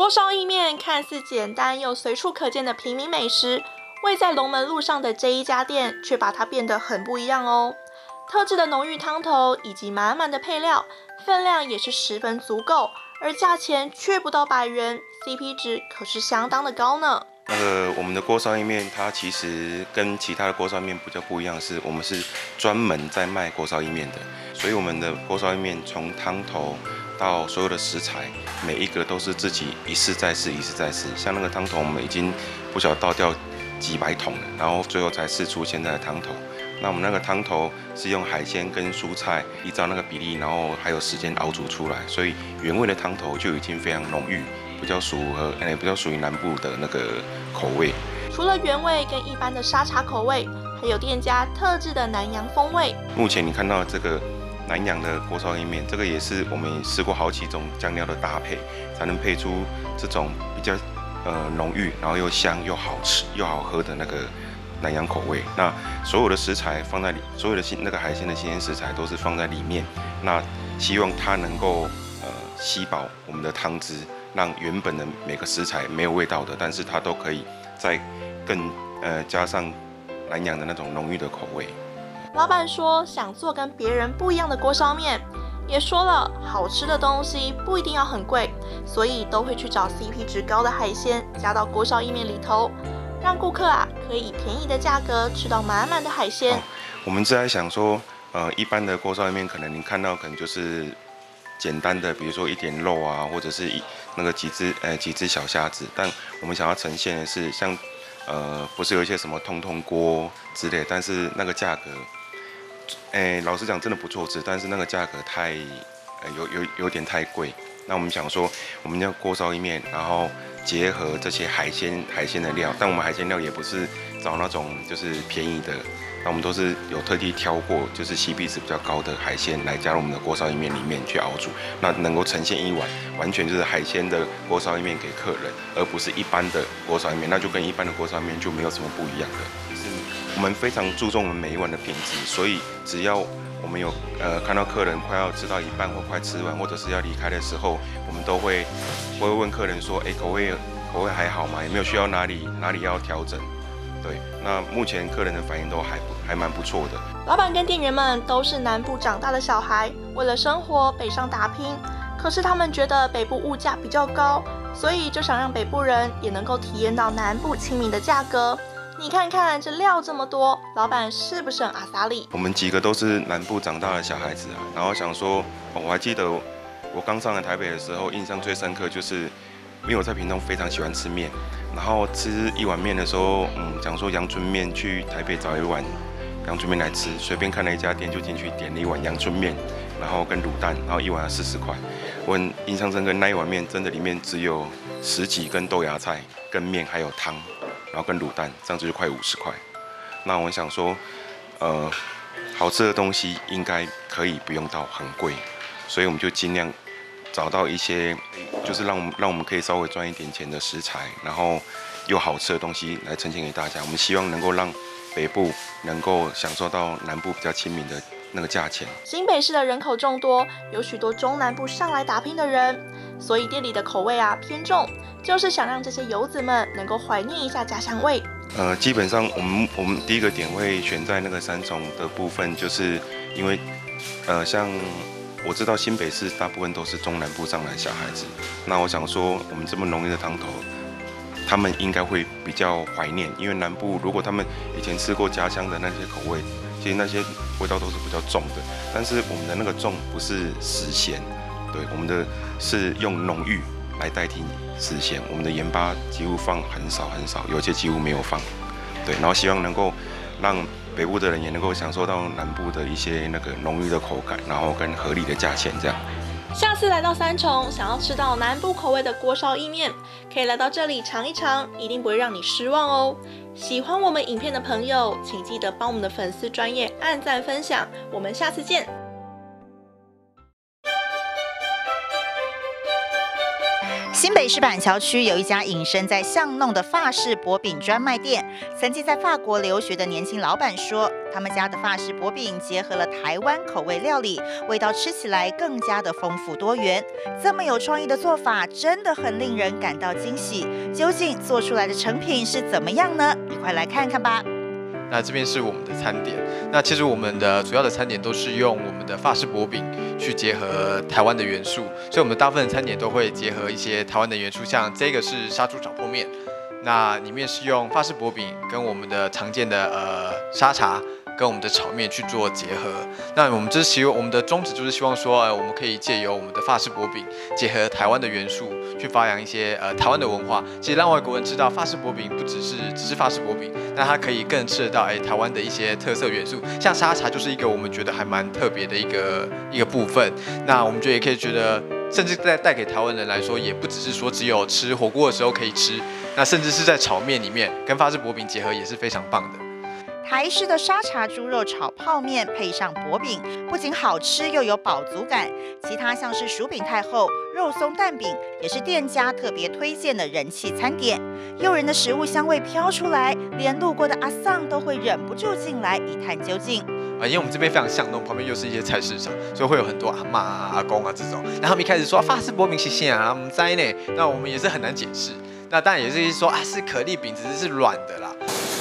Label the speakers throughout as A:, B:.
A: 锅烧意面看似简单又随处可见的平民美食，位在龙门路上的这一家店却把它变得很不一样哦。特制的浓郁汤头以及满满的配料，分量也是十分足够，而价钱却不到100元，CP 值可是相当的高呢。
B: 我们的锅烧意面，它其实跟其他的锅烧意面比较不一样，是我们是专门在卖锅烧意面的，所以我们的锅烧意面从汤头到所有的食材，每一个都是自己一试再试，一试再试。像那个汤头，我们已经不晓得倒掉几百桶了，然后最后才试出现在的汤头。那我们那个汤头是用海鲜跟蔬菜依照那个比例，然后还有时间熬煮出来，所以原味的汤头就已经非常浓郁。比较属于南部的那个口味。
A: 除了原味跟一般的沙茶口味，还有店家特制的南洋风味。
B: 目前你看到这个南洋的锅烧意面，这个也是我们也试过好几种酱料的搭配，才能配出这种比较浓郁，然后又香又好吃又好喝的那个南洋口味。那所有的食材放在所有的那个海鲜的新鲜食材都是放在里面，那希望它能够吸饱我们的汤汁。让原本的每个食材没有味道的，但是它都可以再更加上南洋的那种浓郁的口味。
A: 老板说想做跟别人不一样的锅烧面，也说了好吃的东西不一定要很贵，所以都会去找 CP 值高的海鲜加到锅烧意面里头，让顾客可以以便宜的价格吃到满满的海鲜。
B: 我们是在想说，一般的锅烧意面可能你看到可能就是简单的，比如说一点肉啊，或者是那个几只小虾子，但我们想要呈现的是像不是有一些什么通通锅之类，但是那个价格，老实讲真的不错吃，但是那个价格太有点太贵。那我们想说，我们要锅烧意面，然后结合这些海鲜的料，但我们海鲜料也不是找那种就是便宜的。那我们都是有特地挑过，就是 CP 值比较高的海鲜来加入我们的锅烧意面里面去熬煮，那能够呈现一碗完全就是海鲜的锅烧意面给客人，而不是一般的锅烧意面，那就跟一般的锅烧意面就没有什么不一样的。就是我们非常注重我们每一碗的品质，所以只要我们有看到客人快要吃到一半或快吃完，或者是要离开的时候，我们都会问客人说，口味还好吗？有没有需要哪里要调整？对，那目前客人的反应都还蛮不错的。
A: 老板跟店员们都是南部长大的小孩，为了生活北上打拼，可是他们觉得北部物价比较高，所以就想让北部人也能够体验到南部亲民的价格。你看看这料这么多，老板是不是很阿萨利？
B: 我们几个都是南部长大的小孩子啊，然后想说，我还记得我刚上来台北的时候，印象最深刻就是。因为我在屏东非常喜欢吃面，然后吃一碗面的时候，想说阳春面去台北找一碗阳春面来吃，随便看了一家店就进去点了一碗阳春面，然后跟卤蛋，然后一碗要40块。我很印象深刻，那一碗面真的里面只有10几根豆芽菜、跟面还有汤，然后跟卤蛋，这样子就快50块。那我想说，好吃的东西应该可以不用到很贵，所以我们就尽量找到一些，就是让我们可以稍微赚一点钱的食材，然后又好吃的东西来呈现给大家。我们希望能够让北部能够享受到南部比较亲民的那个价钱。
A: 新北市的人口众多，有许多中南部上来打拼的人，所以店里的口味偏重，就是想让这些游子们能够怀念一下家乡味。
B: 基本上我们第一个点会选在那个三重的部分，就是因为像。我知道新北市大部分都是中南部上来的小孩子，那我想说，我们这么浓郁的汤头，他们应该会比较怀念，因为南部如果他们以前吃过家乡的那些口味，其实那些味道都是比较重的，但是我们的那个重不是死咸，对，我们的是用浓郁来代替死咸，我们的盐巴几乎放很少很少，有些几乎没有放，对，然后希望能够让北部的人也能够享受到南部的一些那个浓郁的口感，然后跟合理的价钱这样。
A: 下次来到三重，想要吃到南部口味的锅烧意面，可以来到这里尝一尝，一定不会让你失望哦。喜欢我们影片的朋友，请记得帮我们的粉丝专页按赞分享，我们下次见。
C: 新北市板桥区有一家隐身在巷弄的法式薄饼专卖店。曾经在法国留学的年轻老板说，他们家的法式薄饼结合了台湾口味料理，味道吃起来更加的丰富多元。这么有创意的做法，真的很令人感到惊喜。究竟做出来的成品是怎么样呢？一块来看看吧。
D: 那这边是我们的餐点，那其实我们的主要的餐点都是用我们的法式薄饼去结合台湾的元素，所以我们大部分的餐点都会结合一些台湾的元素，像这个是杀猪炒泡面，那里面是用法式薄饼跟我们的常见的沙茶跟我们的炒面去做结合。那我们我们的宗旨就是希望说，我们可以借由我们的法式薄饼结合台湾的元素，去发扬一些台湾的文化。其实让外国人知道法式薄饼不只是法式薄饼，那它可以更吃得到台湾的一些特色元素，像沙茶就是一个我们觉得还蛮特别的一个部分。那我们也可以觉得，甚至带给台湾人来说，也不只是说只有吃火锅的时候可以吃，那甚至是在炒面里面跟法式薄饼结合也是非常棒的。
C: 台式的沙茶猪肉炒泡面配上薄饼，不仅好吃又有饱足感。其他像是薯饼太后、肉松蛋饼，也是店家特别推荐的人气餐点。诱人的食物香味飘出来，连路过的阿桑都会忍不住进来一探究竟。
D: 因为我们这边非常巷弄，旁边又是一些菜市场，所以会有很多阿嬷啊、阿公啊这种。然后他们一开始说法式薄饼是啥啊，我们在呢，那我们也是很难解释。那当然也是说是可丽饼，只是软的啦。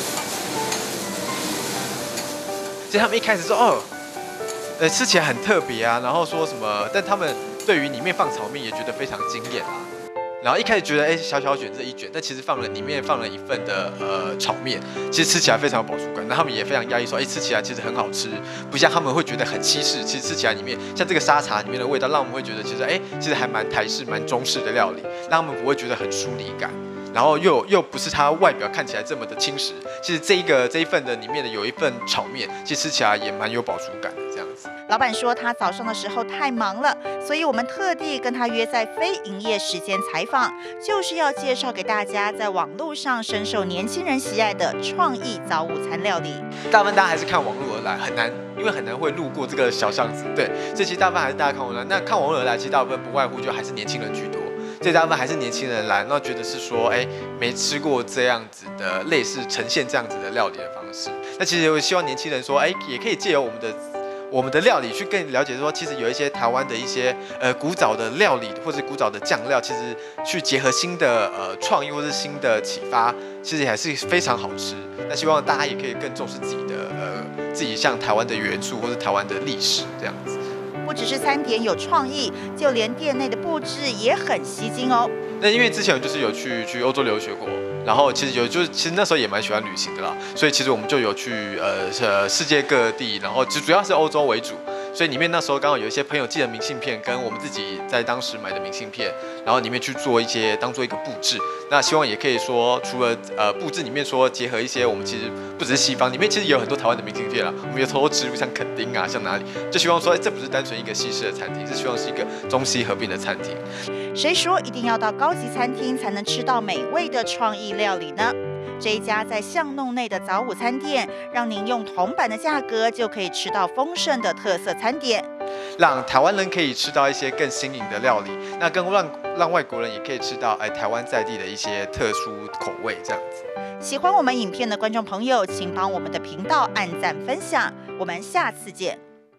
D: 其实他们一开始说吃起来很特别啊，然后说什么，但他们对于里面放炒面也觉得非常惊艳啊。然后一开始觉得小小卷这一卷，但其实里面放了一份的炒面，其实吃起来非常有饱足感。那他们也非常压抑说，吃起来其实很好吃，不像他们会觉得很稀释。其实吃起来里面像这个沙茶里面的味道，让我们会觉得其实还蛮台式、蛮中式的料理，让他们不会觉得很疏离感。然后又不是它外表看起来这么的轻食，其实这一份的里面的有一份炒面，其实吃起来也蛮有饱足感的这样子。
C: 老板说他早上的时候太忙了，所以我们特地跟他约在非营业时间采访，就是要介绍给大家在网络上深受年轻人喜爱的创意早午餐料理。
D: 大部分大家还是看网络而来，很难，因为很难会路过这个小巷子，对，所以其实大部分还是大家看网络而来。那看网络而来，其实大部分不外乎就还是年轻人居多。这大部分还是年轻人来，那觉得是说，没吃过这样子的类似呈现这样子的料理的方式。那其实我希望年轻人说，也可以借由我们的料理去更了解说，其实有一些台湾的一些古早的料理或者古早的酱料，其实去结合新的创意或是新的启发，其实还是非常好吃。那希望大家也可以更重视自己像台湾的元素或是台湾的历史这样子。
C: 不只是餐点有创意，就连店内的布置也很吸睛哦。
D: 那因为之前就是有去欧洲留学过，然后其实那时候也蛮喜欢旅行的啦，所以其实我们就有去世界各地，然后主要是欧洲为主。所以里面那时候刚好有一些朋友寄的明信片，跟我们自己在当时买的明信片，然后里面去做一些当做一个布置。那希望也可以说，除了布置里面说结合一些我们其实不只是西方，里面其实也有很多台湾的明信片啦。我们有偷偷植入像垦丁啊，像哪里，就希望说，这不是单纯一个西式的餐厅，是希望是一个中西合并的餐厅。
C: 谁说一定要到高级餐厅才能吃到美味的创意料理呢？这一家在巷弄内的早午餐店，让您用铜板的价格就可以吃到丰盛的特色餐点，
D: 让台湾人可以吃到一些更新颖的料理，那更让外国人也可以吃到台湾在地的一些特殊口味这样子。
C: 喜欢我们影片的观众朋友，请帮我们的频道按赞分享，我们下次见。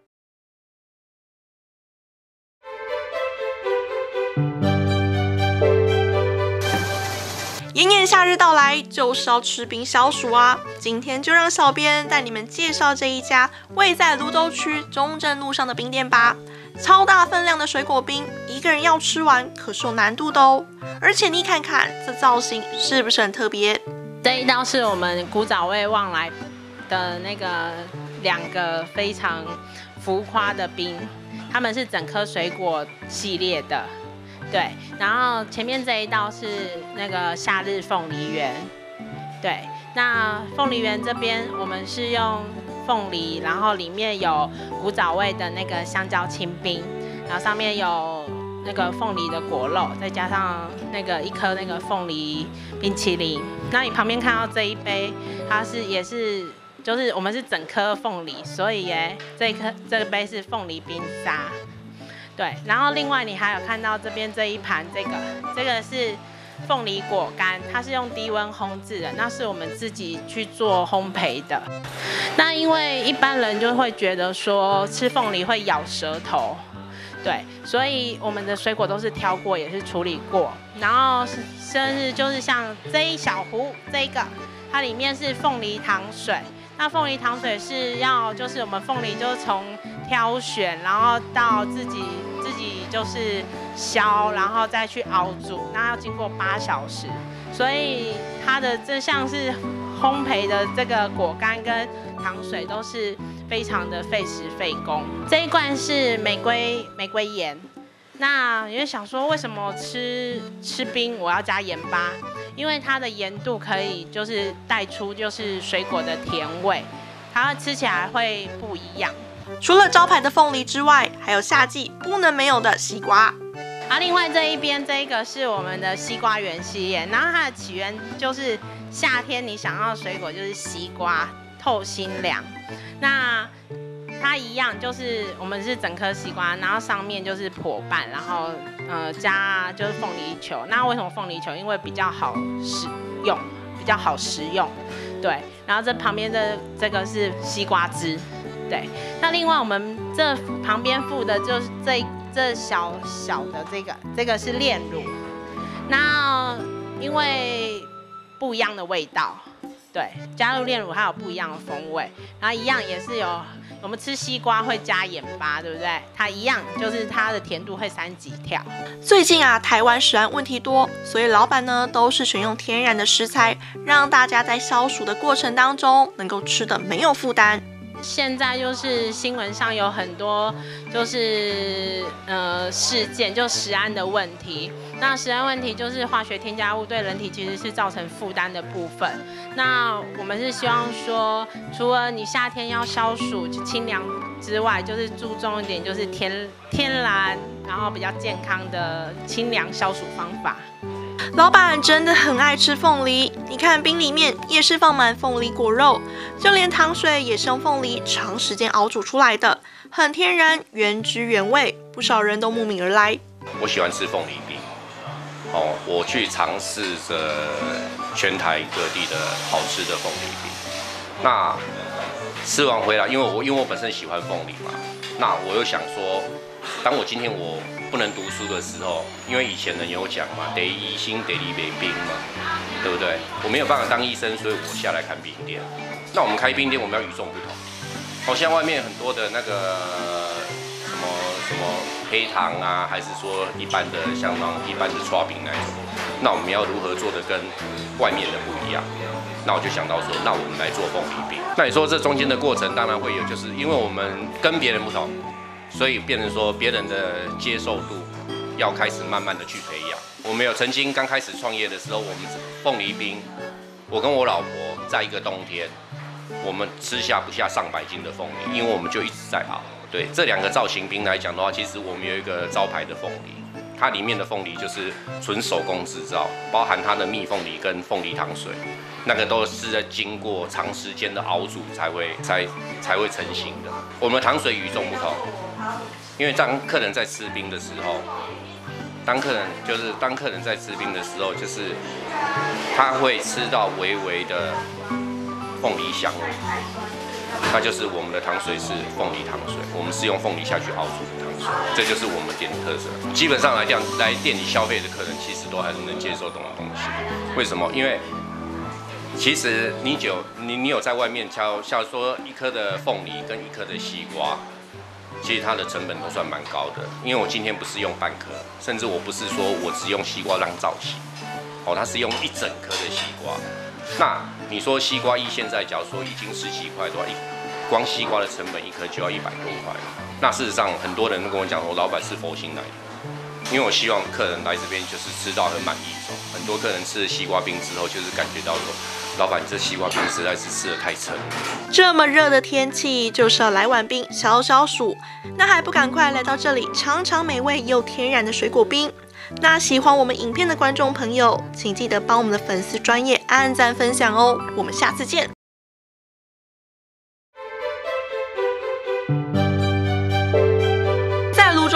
A: 炎炎夏日到来，就是要吃冰消暑啊！今天就让小编带你们介绍这一家位在蘆洲区中正路上的冰店吧。超大分量的水果冰，一个人要吃完可是有难度的哦。而且你看看这造型是不是很特别？
E: 这一道是我们古早味旺来的那个2个非常浮夸的冰，他们是整颗水果系列的。对，然后前面这一道是那个夏日凤梨圆，对，那凤梨圆这边我们是用凤梨，然后里面有古早味的那个香蕉清冰，然后上面有那个凤梨的果肉，再加上那个一颗那个凤梨冰淇淋。那你旁边看到这一杯，它也是就是我们是整颗凤梨，所以这个杯是凤梨冰沙。 对，然后另外你还有看到这边这一盘，这个是凤梨果干，它是用低温烘制的，那是我们自己去做烘焙的。那因为一般人就会觉得说吃凤梨会咬舌头，对，所以我们的水果都是挑过，也是处理过，然后甚至就是像这一小壶这个，它里面是凤梨糖水。那凤梨糖水是要，就是我们凤梨就是从挑选，然后到自己就是削，然后再去熬煮，那要经过8小时，所以它的这像是烘焙的这个果干跟糖水都是非常的费时费工。这一罐是玫瑰盐。那你会想说，为什么吃冰我要加盐巴？因为它的盐度可以就是带出就是水果的甜味，它吃起来会不一样。
A: 除了招牌的凤梨之外，还有夏季不能没有的西瓜。
E: 另外这一边这一个是我们的西瓜园系列，然后它的起源就是夏天你想要的水果就是西瓜，透心凉。那它一样，就是我们是整颗西瓜，然后上面就是破瓣，然后加就是凤梨球。那为什么凤梨球？因为比较好使用，比较好食用，对。然后这旁边的这个是西瓜汁，对。那另外我们这旁边附的就是这小的这个是炼乳，那因为不一样的味道，对，加入炼乳还有不一样的风味，然后一样也是有。我们吃西瓜会加盐巴，对不对？它一样，就是它的甜度会3级跳。
A: 最近啊，台湾食安问题多，所以老板呢都是选用天然的食材，让大家在消暑的过程当中能够吃得没有负担。
E: 现在就是新闻上有很多就是事件，就食安的问题。那食安问题就是化学添加物对人体其实是造成负担的部分。那我们是希望说，除了你夏天要消暑清凉之外，就是注重一点就是天然，然后比较健康的清凉消暑方法。
A: 老板真的很爱吃凤梨，你看冰里面也是放满凤梨果肉，就连糖水也是用凤梨长时间熬煮出来的，很天然，原汁原味，不少人都慕名而来。
F: 我喜欢吃凤梨冰，我去尝试着全台各地的好吃的凤梨冰。那吃完回来，因为我本身喜欢凤梨嘛，那我又想说，当我今天我不能读书的时候，因为以前人有讲嘛，得医心得医没病嘛，对不对？我没有办法当医生，所以我下来开冰店。那我们开冰店，我们要与众不同。像外面很多的那个什么黑糖啊，还是说一般的像那种一般的刨冰那种，那我们要如何做的跟外面的不一样？那我就想到说，那我们来做凤梨冰。那你说这中间的过程当然会有，就是因为我们跟别人不同。所以变成说，别人的接受度要开始慢慢的去培养。我们有曾经刚开始创业的时候，我们凤梨冰，我跟我老婆在一个冬天，我们吃下不下上百斤的凤梨，因为我们就一直在熬。对这2个造型冰来讲的话，其实我们有一个招牌的凤梨，它里面的凤梨就是纯手工制造，包含它的蜜凤梨跟凤梨糖水，那个都是在经过长时间的熬煮才会成型的。我们的糖水与众不同。因为当客人在吃冰的时候，当客人在吃冰的时候，就是他会吃到微微的凤梨香味，那就是我们的糖水是凤梨糖水，我们是用凤梨下去熬煮的糖水，这就是我们店的特色。基本上来讲，来店里消费的客人其实都还是能接受这种东西。为什么？因为其实你有在外面像说1颗的凤梨跟1颗的西瓜。其实它的成本都算蛮高的，因为我今天不是用半颗，甚至我不是说我只用西瓜让造型，它是用1整颗的西瓜。那你说西瓜现在假如说已经10几块的话，光西瓜的成本1颗就要100多块。那事实上很多人都跟我讲说，老板是佛心来的，因为我希望客人来这边就是吃到很满意。很多客人吃了西瓜冰之后，就是感觉到说，老板，你这西瓜冰实在是吃得太撑了。
A: 这么热的天气，就是要来碗冰消消暑。那还不赶快来到这里尝尝美味又天然的水果冰？那喜欢我们影片的观众朋友，请记得帮我们的粉丝专页按赞分享哦。我们下次见。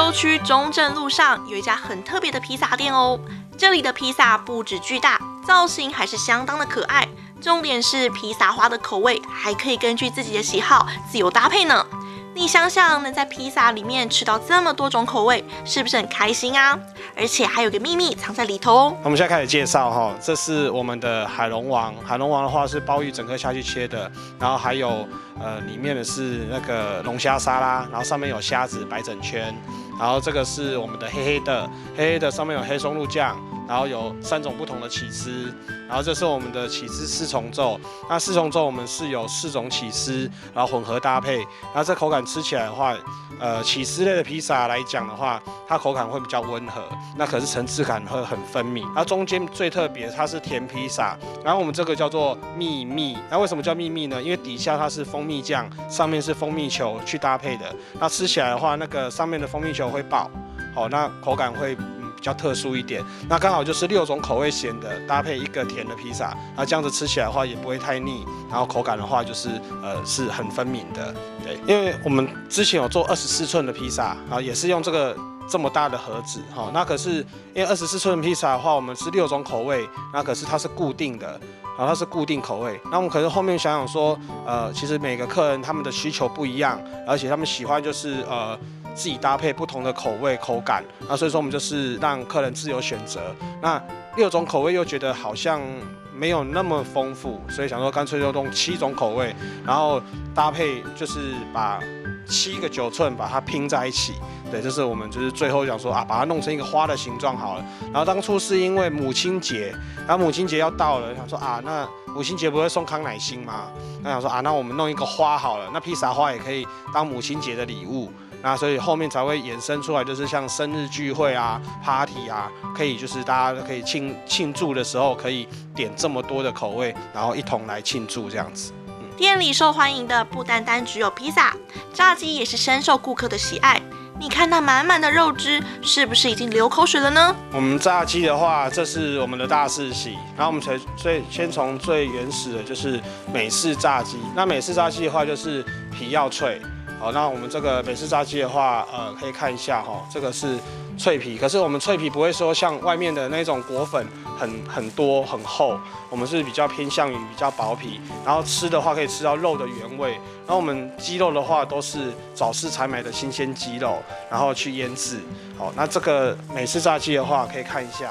A: 州区中正路上有一家很特别的披萨店哦。这里的披萨不止巨大，造型还是相当的可爱。重点是披萨花的口味还可以根据自己的喜好自由搭配呢。你想想，能在披萨里面吃到这么多种口味，是不是很开心啊？而且还有个秘密藏在里头哦。
G: 我们现在开始介绍哈，这是我们的海龙王。海龙王的话是鲍鱼整颗下去切的，然后还有里面的是那个龙虾沙拉，然后上面有虾子摆整圈，然后这个是我们的黑黑的上面有黑松露酱，然后有3种不同的起司，然后这是我们的起司4重奏。那4重奏我们是有4种起司，然后混合搭配，然后这口感吃起来的话，起司类的披萨来讲的话，它口感会比较温和，那可是层次感会很分明。那中间最特别，它是甜披萨，然后我们这个叫做秘密。那为什么叫秘密呢？因为底下它是蜂蜜酱，上面是蜂蜜球去搭配的。那吃起来的话，那个上面的蜂蜜球会爆，好，那口感会比较特殊一点。那刚好就是6种口味咸的搭配一个甜的披萨，那这样子吃起来的话也不会太腻，然后口感的话就是是很分明的。对，因为我们之前有做24寸的披萨，然后也是用这么大的盒子，哈，那可是因为24寸披萨的话，我们是6种口味，那可是它是固定的，然后它是固定口味。那我们可是后面想想说，其实每个客人他们的需求不一样，而且他们喜欢就是自己搭配不同的口味口感，那所以说我们就是让客人自由选择。那6种口味又觉得好像没有那么丰富，所以想说干脆就用7种口味，然后搭配就是把7个9寸把它拼在一起。对，这是我们就是最后想说啊，把它弄成一个花的形状好了。然后当初是因为母亲节，然后母亲节要到了，想说啊，那母亲节不会送康乃馨吗？那想说啊，那我们弄一个花好了，那披萨花也可以当母亲节的礼物。那所以后面才会衍生出来，就是像生日聚会啊、party 啊，可以就是大家可以庆祝的时候，可以点这么多的口味，然后一同来庆祝这样子。
A: 店里受欢迎的不单单只有披萨，炸鸡也是深受顾客的喜爱。你看那满满的肉汁，是不是已经流口水了呢？
G: 我们炸鸡的话，这是我们的大四喜，然后我们先从最原始的就是美式炸鸡。那美式炸鸡的话，就是皮要脆。好，那我们这个美式炸鸡的话，可以看一下哈，这个是脆皮，可是我们脆皮不会说像外面的那种裹粉很多很厚，我们是比较偏向于比较薄皮，然后吃的话可以吃到肉的原味。然后我们鸡肉的话都是早市才买的新鲜鸡肉，然后去腌制。好，那这个美式炸鸡的话可以看一下，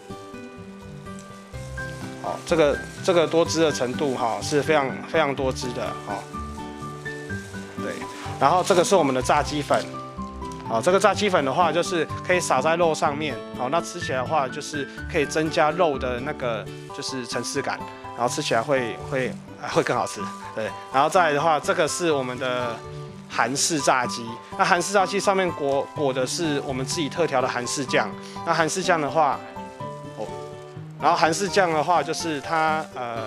G: 好，这个多汁的程度哈是非常多汁的哈。对，然后这个是我们的炸鸡粉。好，这个炸鸡粉的话，就是可以撒在肉上面，好，那吃起来的话，就是可以增加肉的那个就是层次感，然后吃起来会更好吃，对。然后再来的话，这个是我们的韩式炸鸡，那韩式炸鸡上面裹的是我们自己特调的韩式酱，那韩式酱的话，然后韩式酱的话就是它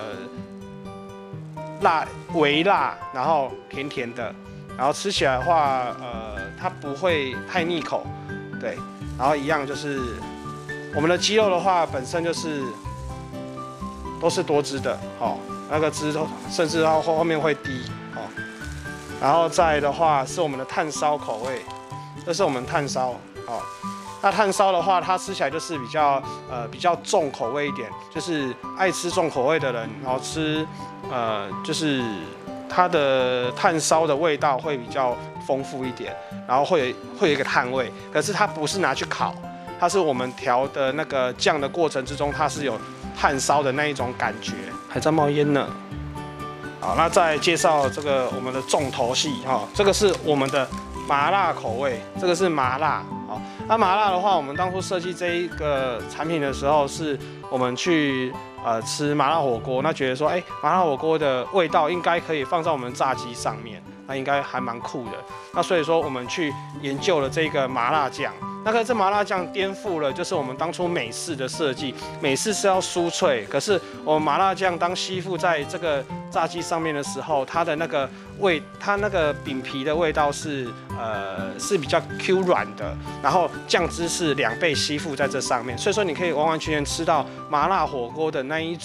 G: 微辣，然后甜甜的。然后吃起来的话，它不会太腻口，对。然后一样就是我们的鸡肉的话，本身就是都是多汁的，好，那个汁甚至到后面会滴，好。然后再来的话是我们的炭烧口味，这是我们炭烧，好。那炭烧的话，它吃起来就是比较重口味一点，就是爱吃重口味的人，然后吃就是。它的炭烧的味道会比较丰富一点，然后会有一个炭味，可是它不是拿去烤，它是我们调的那个酱的过程之中，它是有炭烧的那一种感觉，还在冒烟呢。好，那再介绍这个我们的重头戏哈，这个是我们的麻辣口味，这个是麻辣。好，那麻辣的话，我们当初设计这一个产品的时候，是我们去吃麻辣火锅，那觉得说，麻辣火锅的味道应该可以放在我们炸鸡上面，那应该还蛮酷的。那所以说，我们去研究了这个麻辣酱。那个这麻辣酱颠覆了，就是我们当初美式的设计。美式是要酥脆，可是我们麻辣酱当吸附在这个炸鸡上面的时候，它的那个它那个饼皮的味道是比较 Q 软的，然后酱汁是2倍吸附在这上面，所以说你可以完完全全吃到麻辣火锅的那一种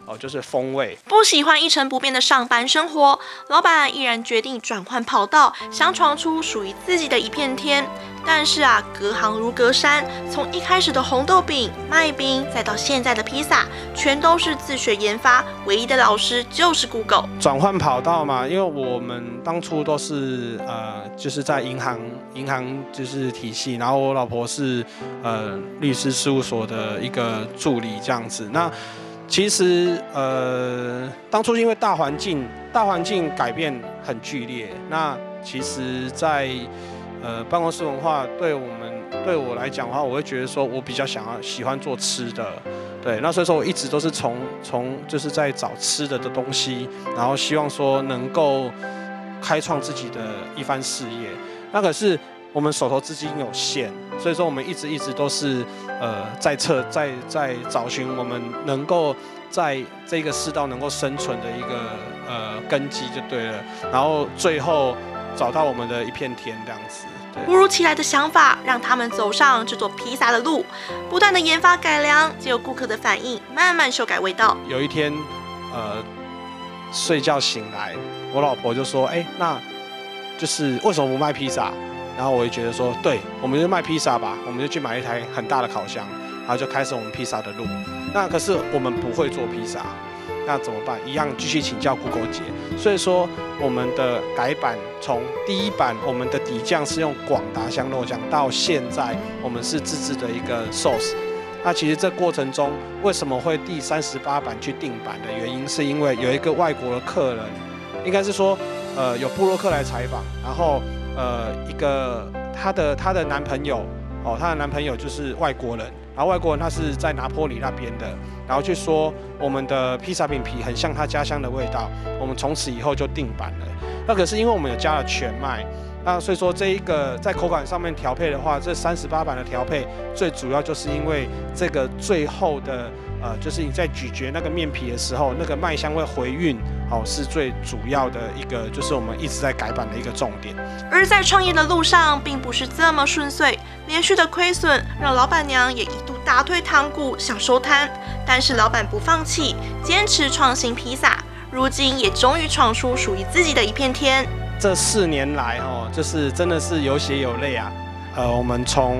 G: 就是风味。
A: 不喜欢一成不变的上班生活，老板毅然决定转换跑道，想闯出属于自己的一片天。但是啊，隔行如隔山，从一开始的红豆饼、麦冰，再到现在的披萨，全都是自学研发，唯一的老师就是 Google。
G: 转换跑道嘛，因为我们当初都是就是在银行就是体系，然后我老婆是律师事务所的一个助理这样子。那其实当初因为大环境改变很剧烈，那其实在办公室文化对我来讲的话，我会觉得说我比较喜欢做吃的，对，那所以说我一直都是从就是在找吃的东西，然后希望说能够开创自己的一番事业。那可是我们手头资金有限，所以说我们一直都是在找寻我们能够在这个世道能够生存的一个根基就对了，然后最后找到我们的一片天这样子。
A: 突如其来的想法让他们走上制作披萨的路，不断的研发改良，借由顾客的反应，慢慢修改味道。
G: 有一天，睡觉醒来，我老婆就说：“那就是为什么不卖披萨？”然后我就觉得说：“对，我们就卖披萨吧，我们就去买一台很大的烤箱，然后就开始我们披萨的路。那可是我们不会做披萨。”那怎么办？一样继续请教 Google 姐。所以说，我们的改版从第一版我们的底酱是用广达香肉酱，到现在我们是自制的一个 sauce。那其实这过程中，为什么会第38版去定版的原因，是因为有一个外国的客人，应该是说，有部落客来采访，然后一个她的男朋友，她的男朋友就是外国人。然后外国人他是在拿坡里那边的，然后就说我们的披萨饼皮很像他家乡的味道，我们从此以后就定版了。那可是因为我们有加了全麦，那所以说这一个在口感上面调配的话，这38版的调配最主要就是因为这个最后的就是你在咀嚼那个面皮的时候，那个麦香味回韵，是最主要的一个，就是我们一直在改版的一个重点。
A: 而在创业的路上，并不是这么顺遂，连续的亏损让老板娘也一度打退堂鼓，想收摊。但是老板不放弃，坚持创新披萨，如今也终于闯出属于自己的一片天。
G: 这4年来，就是真的是有血有泪啊。我们从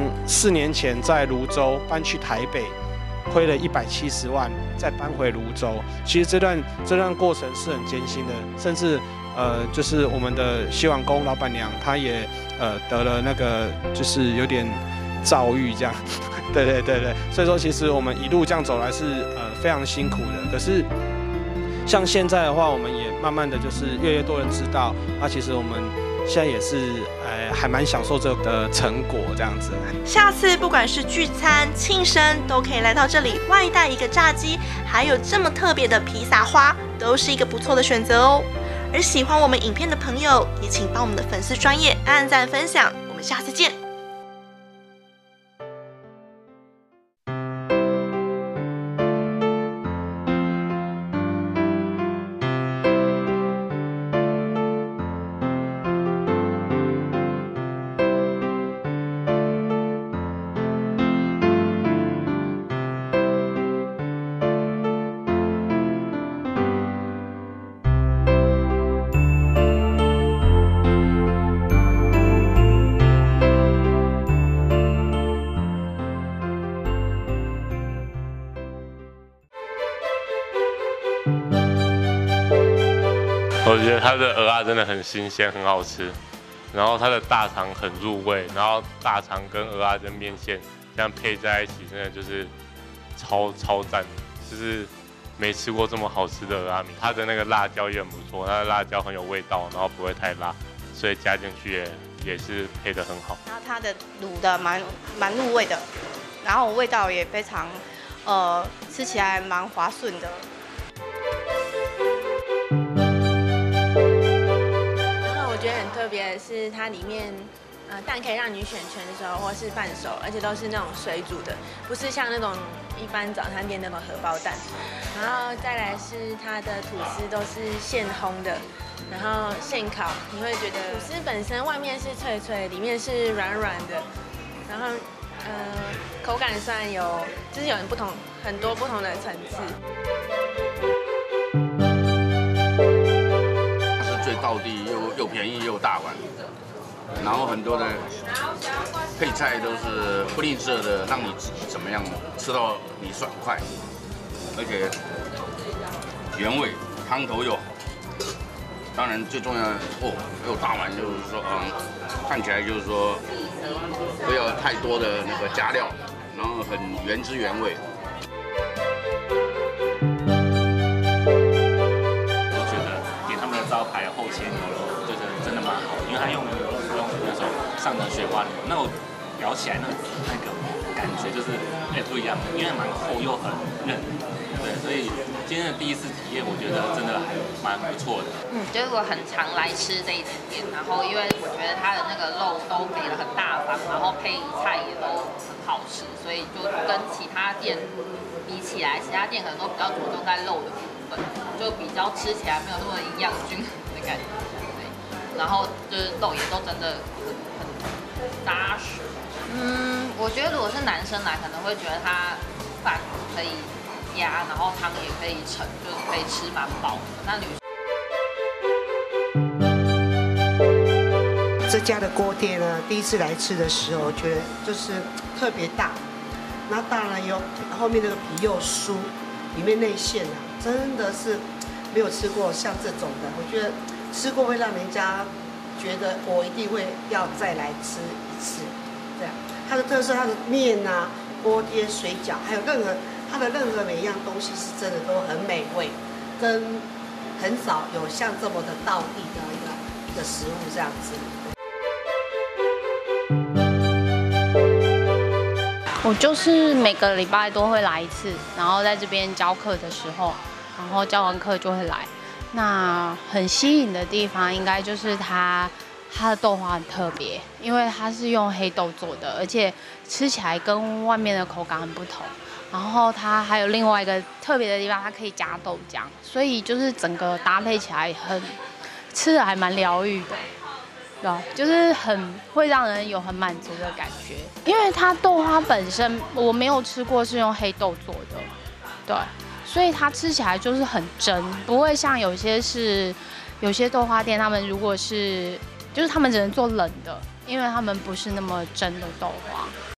G: 4年前在泸州搬去台北，亏了170万，再搬回泸州。其实这段过程是很艰辛的，甚至就是我们的洗碗工老板娘，她也得了那个就是有点躁郁这样。对，所以说其实我们一路这样走来是非常辛苦的。可是像现在的话，我们也慢慢的就是越多人知道，那其实我们现在也是还蛮享受这个成果这样子。
A: 下次不管是聚餐、庆生，都可以来到这里外带一个炸鸡，还有这么特别的披萨花，都是一个不错的选择哦。而喜欢我们影片的朋友，也请帮我们的粉丝专页按赞分享。我们下次见。
H: 我觉得它的蚵仔真的很新鲜，很好吃，然后它的大肠很入味，然后大肠跟蚵仔跟面线这样配在一起，真的就是超赞，就是没吃过这么好吃的蚵仔米。它的那个辣椒也很不错，它的辣椒很有味道，然后不会太辣，所以加进去也是配得很好。
I: 然后它的卤的蛮入味的，然后味道也非常，吃起来蛮滑顺的。
E: 我觉得很特别的是，它里面蛋可以让你选全熟或是半熟，而且都是那种水煮的，不是像那种一般早餐店那种荷包蛋。然后再来是它的吐司都是现烘的，然后现烤，你会觉得吐司本身外面是脆脆，里面是软软的，然后口感上就是有很多不同的层次。
J: 然后很多的配菜都是不吝啬的，让你怎么样吃到你爽快，而且原味，汤头又好。当然最重要的又大碗，就是说看起来就是说不要太多的那个加料，然后很原汁原味。
K: 我觉得点他们的招牌厚切牛肉，就是真的蛮好的，因为他用那种上等雪花牛，那我咬起来那个感觉就是不一样，因为蛮厚又很嫩，对，所以今天的第一次体验，我觉得真的还蛮不错的。
L: 就是我很常来吃这一间店，然后因为我觉得它的那个肉都给了很大方，然后配菜也都很好吃，所以就跟其他店比起来，其他店可能都比较着重在肉的部分，就比较吃起来没有那么营养均衡的感觉。对，然后就是肉也都真的很扎实。我觉得如果是男生来，可能会觉得他饭可以压，然后汤也可以盛，就是可以吃蛮饱的。那女
M: 这家的锅贴呢，第一次来吃的时候，我觉得就是特别大，然后当然有后面那个皮又酥，里面内馅啊，真的是没有吃过像这种的。我觉得吃过会让人家觉得我一定会要再来吃一次。这样，它的特色，它的面啊、锅贴、水饺，还有它的任何每一样东西是真的都很美味，跟很少有像这么的道地的一个食物这样子。
N: 我就是每个礼拜都会来一次，然后在这边教课的时候，然后教完课就会来。那很吸引的地方应该就是它的豆花很特别，因为它是用黑豆做的，而且吃起来跟外面的口感很不同。然后它还有另外一个特别的地方，它可以加豆浆，所以就是整个搭配起来吃的还蛮疗愈的。对，就是很会让人有很满足的感觉，因为它豆花本身我没有吃过是用黑豆做的，对，所以它吃起来就是很真，不会像有些豆花店，他们如果是就是他们只能做冷的，因为他们不是那么真的豆花。